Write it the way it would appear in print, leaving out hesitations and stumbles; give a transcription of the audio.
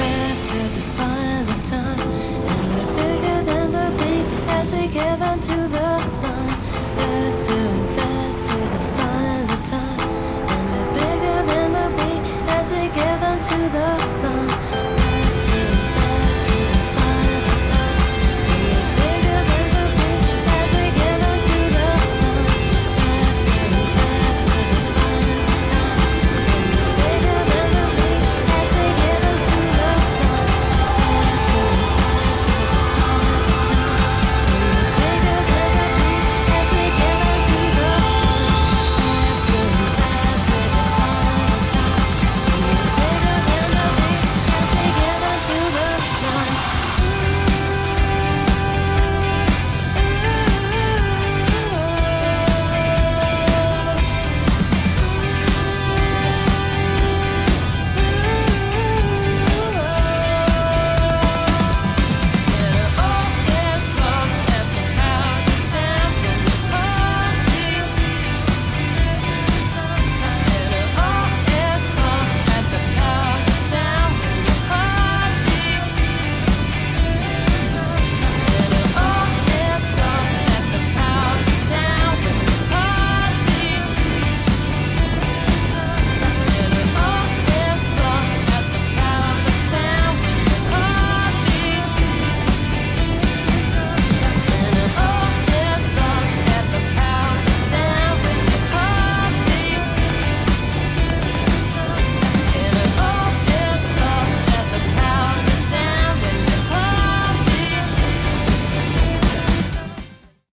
faster to find the time, and we're bigger than the beat as we give unto the line. Faster and faster to find the time, and we're bigger than the beat as we give unto the line.